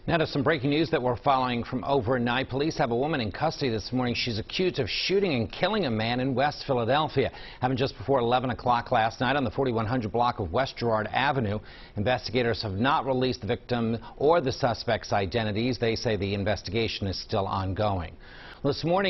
Now to some breaking news that we're following from overnight. Police have a woman in custody this morning. She's accused of shooting and killing a man in West Philadelphia. Happened just before 11 o'clock last night on the 4100 block of West Girard Avenue. Investigators have not released the victim or the suspect's identities. They say the investigation is still ongoing. This morning